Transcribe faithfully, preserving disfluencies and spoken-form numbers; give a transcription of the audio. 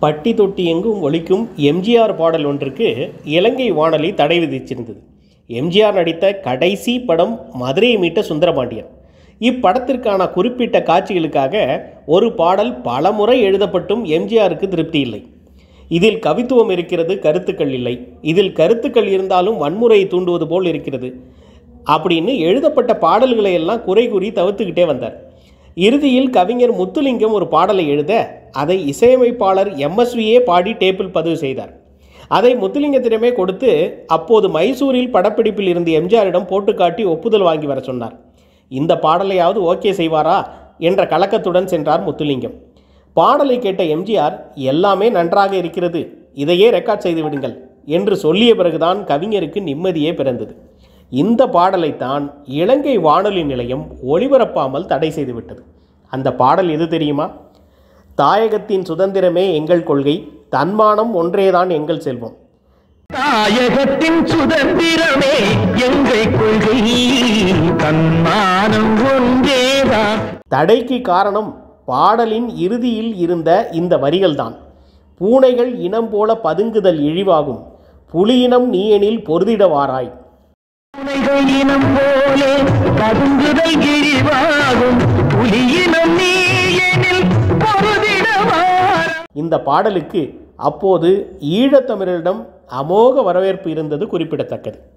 பட்டி தொட்டி எங்கும் ஒலிக்கும் எம்ஜிஆர் பாடல் ஒன்றுக்கு இலங்கை வானொலி தடை விதிச்சிருந்தது. எம்ஜிஆர் நடித்த கடைசி படம் மதுரையை மீட்ட சுந்தரபாண்டியன். இப்படத்திற்கான குறிப்பிட்ட காட்சிகளுக்காக ஒரு பாடல் பல முறை எழுதப்பட்டும் எம்ஜிஆருக்கு திருப்தி இல்லை. இதில் கவித்துவம் இருக்கிறது, கருத்துக்கள் இல்லை. இதில் கருத்துக்கள் இருந்தாலும் வன்முறையை தூண்டுவது போல் இருக்கிறது அப்படின்னு எழுதப்பட்ட பாடல்களை எல்லாம் குறை கூறி தவிர்த்துக்கிட்டே வந்தார். இறுதியில் கவிஞர் முத்துலிங்கம் ஒரு பாடலை எழுத அதை இசையமைப்பாளர் எம்எஸ்வியே பாடி டேப்பில் பதிவு செய்தார். அதை முத்துலிங்கத்திடமே கொடுத்து அப்போது மைசூரில் படப்பிடிப்பில் இருந்த எம்ஜிஆரிடம் போட்டு காட்டி ஒப்புதல் வாங்கி வர சொன்னார். இந்த பாடலையாவது ஓகே செய்வாரா என்ற கலக்கத்துடன் சென்றார் முத்துலிங்கம். பாடலை கேட்ட எம்ஜிஆர், எல்லாமே நன்றாக இருக்கிறது, இதையே ரெக்கார்ட் செய்து விடுங்கள் என்று சொல்லிய பிறகுதான் கவிஞருக்கு நிம்மதியே பிறந்தது. இந்த பாடலைத்தான் இலங்கை வானொலி நிலையம் ஒளிபரப்பாமல் தடை செய்துவிட்டது. அந்த பாடல் எது தெரியுமா? தாயகத்தின் சுதந்திரமே எங்கள் கொள்கை, தன்மானம் ஒன்றேதான் எங்கள் செல்வம். தாயகத்தின் சுதந்திரமே எங்கள் கொள்கை, தன்மானம் ஒன்றேதான். தடைக்கு காரணம் பாடலின் இறுதியில் இருந்த இந்த வரிகள்தான். பூனைகள் இனம் போல பதுங்குதல் இழிவாகும், புலியினம் நீ எனில் பொருதிடவாராய். பூனைகள் இனம் போலே பதுங்குதல் இழிவாகும், புலியினம் நீ எனில் பொருதிடவாராய். இந்த பாடலுக்கு அப்போது ஈழத்தமிழரிடம் அமோக வரவேற்பு இருந்தது குறிப்பிடத்தக்கது.